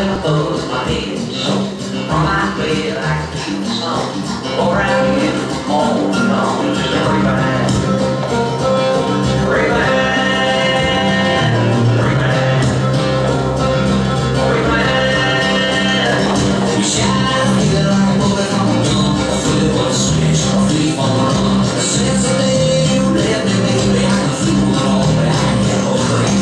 never thought my head so from my bed I could keep the sun or out here all alone, just a rebound, rebound, rebound, rebound. You shine me like a bullet from a gun, a flip of a switch, a flip on the run. Since the day you left me, baby, I can feel it all, but I can't get over it.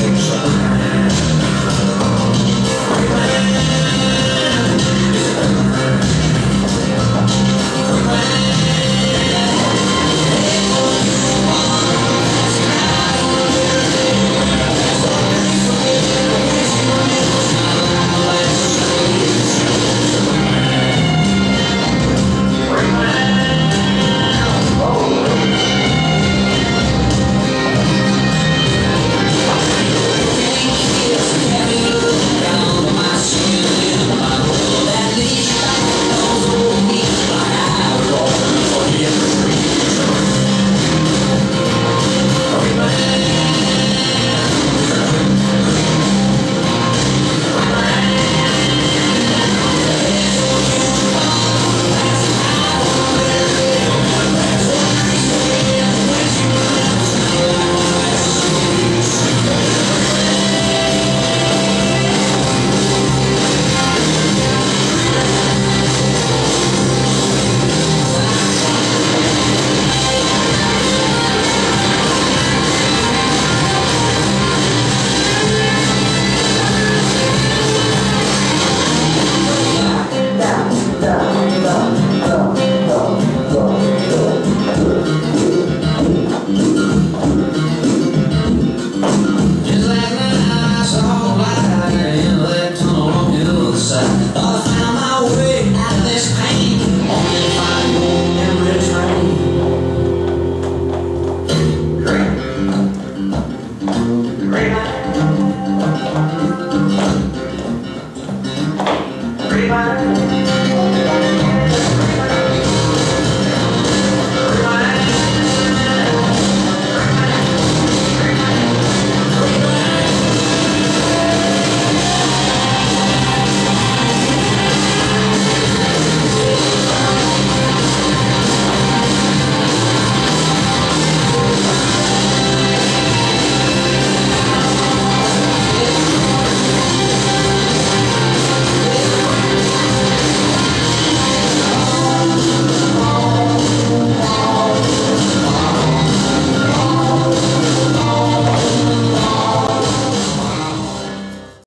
Rebound.